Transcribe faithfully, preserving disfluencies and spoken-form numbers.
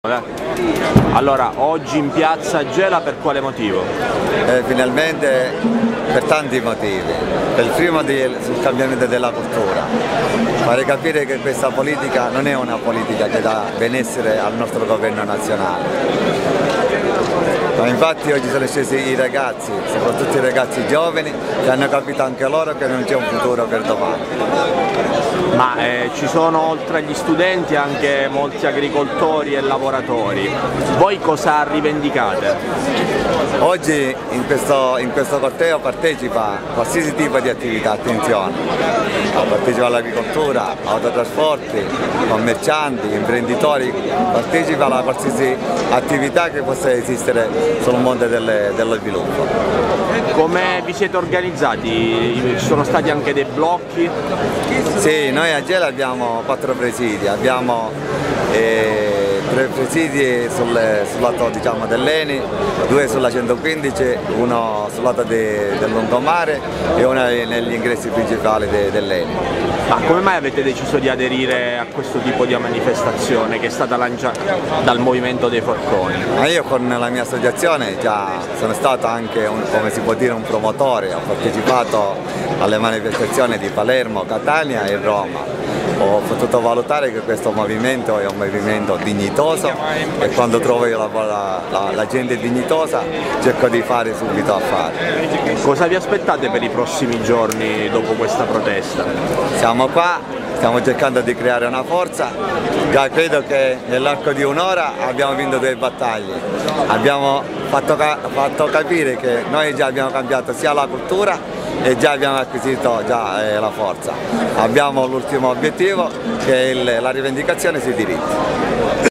Allora, oggi in piazza Gela per quale motivo? Eh, finalmente per tanti motivi. Per il primo di, sul cambiamento della cultura. Fare capire che questa politica non è una politica che dà benessere al nostro governo nazionale. Ma infatti oggi sono scesi i ragazzi, soprattutto i ragazzi giovani, che hanno capito anche loro che non c'è un futuro per domani. Ma eh, ci sono oltre agli studenti anche molti agricoltori e lavoratori. Voi cosa rivendicate? Oggi in questo, in questo corteo partecipa qualsiasi tipo di attività, attenzione, partecipa all'agricoltura, autotrasporti, commercianti, imprenditori, partecipa a qualsiasi attività che possa esistere sul mondo delle, dello sviluppo. Come vi siete organizzati? Ci sono stati anche dei blocchi? Sì, noi a Gela abbiamo quattro presidi, abbiamo eh, tre presidi sul, sul lato diciamo, dell'Eni, due sulla centoquindici, uno sul lato de, del lungomare e uno negli ingressi principali de, dell'Eni. Ma come mai avete deciso di aderire a questo tipo di manifestazione che è stata lanciata dal Movimento dei Forconi? Ma io con la mia associazione già sono stato anche, un, come si può dire, un promotore, ho partecipato alle manifestazioni di Palermo, Catania e Roma. Ho potuto valutare che questo movimento è un movimento dignitoso e quando trovo io la, la, la, la gente dignitosa cerco di fare subito affari. Cosa vi aspettate per i prossimi giorni dopo questa protesta? Siamo qua, stiamo cercando di creare una forza, già credo che nell'arco di un'ora abbiamo vinto due battaglie, abbiamo fatto, fatto capire che noi già abbiamo cambiato sia la cultura e già abbiamo acquisito già, eh, la forza. Abbiamo l'ultimo obiettivo che è il, la rivendicazione sui diritti.